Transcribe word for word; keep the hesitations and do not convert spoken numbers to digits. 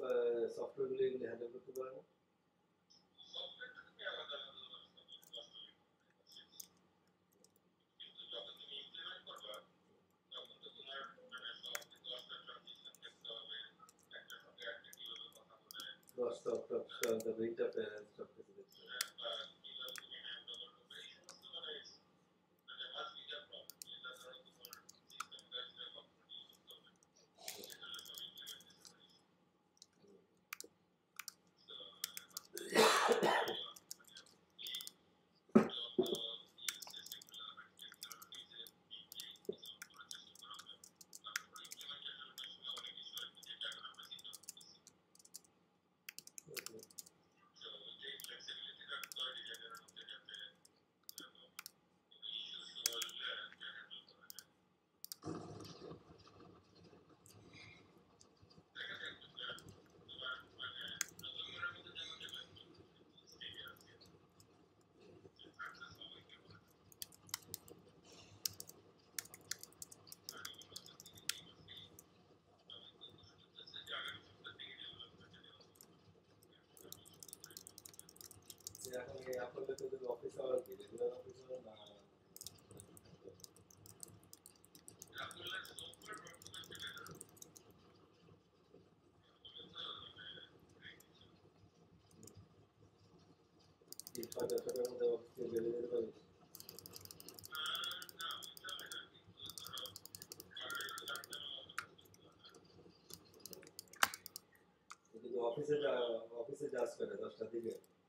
সফটওয়্যারগুলো এগুলো হ্যান্ডেল করতে পারে না? দশটা তারপরে ইন্টারফেরেন্স সব কিছু দেখতে হবে। এখন এই আপনাদের তো অফিস আওয়ার কি রেগুলার অফিস আওয়ার না? তিন ছয় দশটার মধ্যে অফিস থেকে বেরিয়ে যেতে পারিস? কিন্তু অফিসে যা অফিসে যাস করে দশটার দিকে?